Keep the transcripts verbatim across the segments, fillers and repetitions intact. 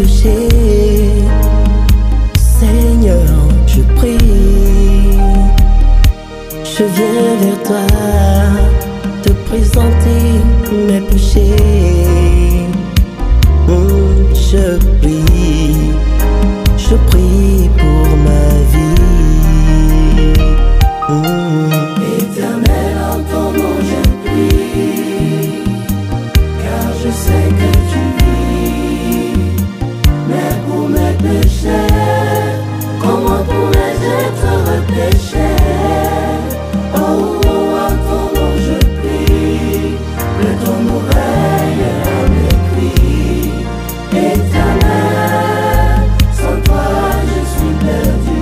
péchés. Seigneur, je prie, je viens vers toi te présenter mes péchés. Mmh, je prie, je prie pour ma vie. Mmh. Éternel, en ton nom je prie, car je sais que tu vis. Mais pour mes péchés, comment pourrais-je être repêché? Oh, oh, en ton nom je prie, prête ton oreille à mes cris. Éternel, sans toi je suis perdu.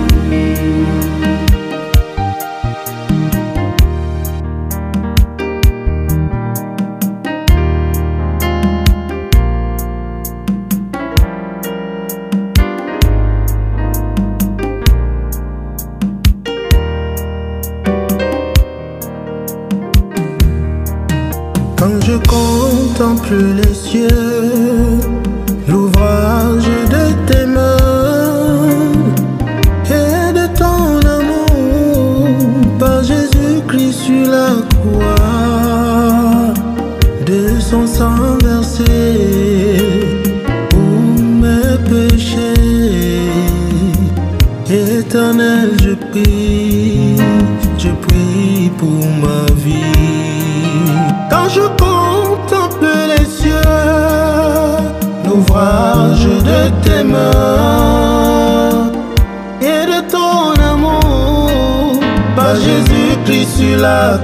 Quand je contemple les cieux, l'ouvrage de tes mains et de ton amour, par Jésus-Christ sur la croix, de son sang versé pour mes péchés. Éternel, je prie, je prie pour ma vie. Quand je contemple les cieux, l'ouvrage de tes mains et de ton amour, par Jésus-Christ sur la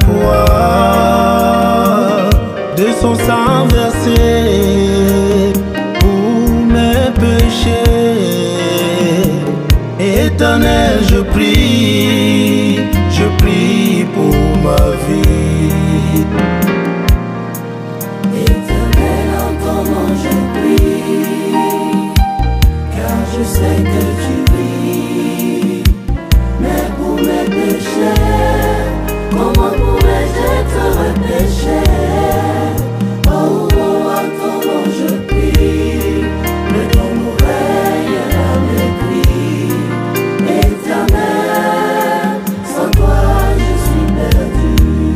croix, de son sang versé pour mes péchés. Éternel, je prie, je prie pour ma vie. Éternel, en ton nom je prie, car je sais que tu vis. Mais pour mes péchés, comment pourrais-je être repêché? Oh, oh, en ton nom je prie, mets ton oreille à mes cris. Éternel, sans toi je suis perdu.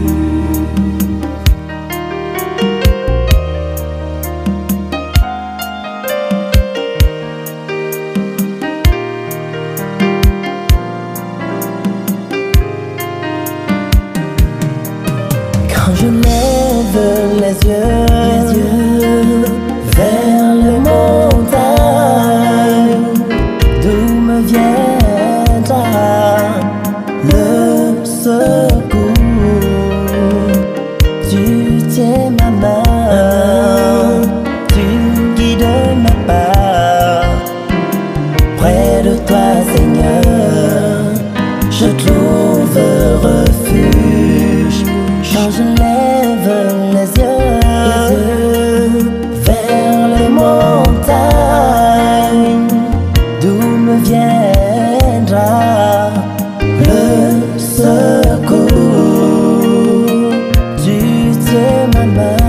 Quand je lève les yeux, les yeux vers les montagnes, d'où me viendra le secours? Tu tiens ma main, tu guides ma pas. Près de toi, Seigneur, je trouve refuge. Quand je lève les yeux, les yeux vers les montagnes, d'où me viendra le secours? Tu tiens ma main.